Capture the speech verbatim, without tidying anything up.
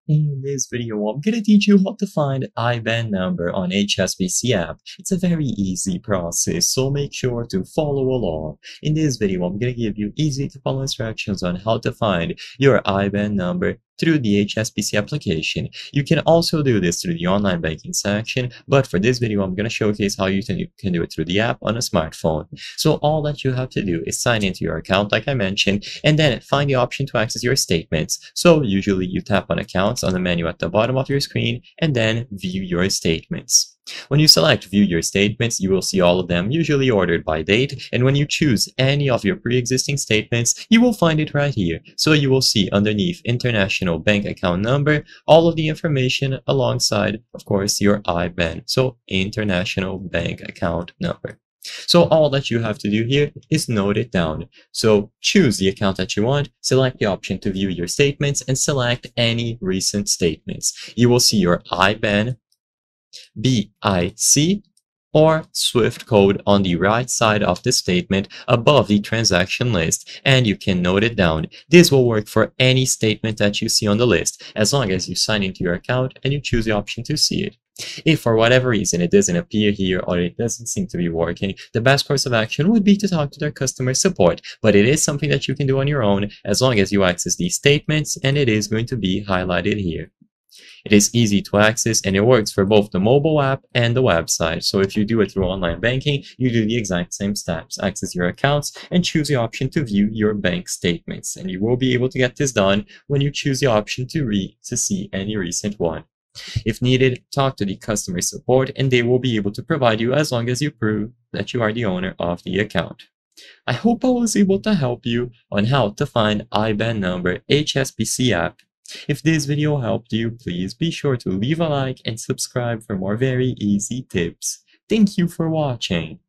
In this video, I'm going to teach you how to find I B A N number on H S B C app. It's a very easy process, so make sure to follow along. In this video, I'm going to give you easy to follow instructions on how to find your I B A N number through the H S B C application. You can also do this through the online banking section, but for this video, I'm going to showcase how you can, you can do it through the app on a smartphone. So all that you have to do is sign into your account like I mentioned, and then find the option to access your statements. So usually you tap on accounts on the menu at the bottom of your screen and then view your statements. When you select view your statements, you will see all of them usually ordered by date, and when you choose any of your pre-existing statements, you will find it right here. So you will see underneath international bank account number, all of the information alongside, of course, your I B A N, so international bank account number. So all that you have to do here is note it down. So choose the account that you want, select the option to view your statements, and select any recent statements. You will see your I B A N, B I C, or SWIFT code on the right side of the statement above the transaction list, and you can note it down. This will work for any statement that you see on the list, as long as you sign into your account and you choose the option to see it. If for whatever reason it doesn't appear here or it doesn't seem to be working, the best course of action would be to talk to their customer support, but it is something that you can do on your own as long as you access these statements, and it is going to be highlighted here. It is easy to access and it works for both the mobile app and the website. So if you do it through online banking, you do the exact same steps. Access your accounts and choose the option to view your bank statements. And you will be able to get this done when you choose the option to read to see any recent one. If needed, talk to the customer support and they will be able to provide you as long as you prove that you are the owner of the account. I hope I was able to help you on how to find I B A N number H S B C app. If this video helped you, please be sure to leave a like and subscribe for more very easy tips. Thank you for watching.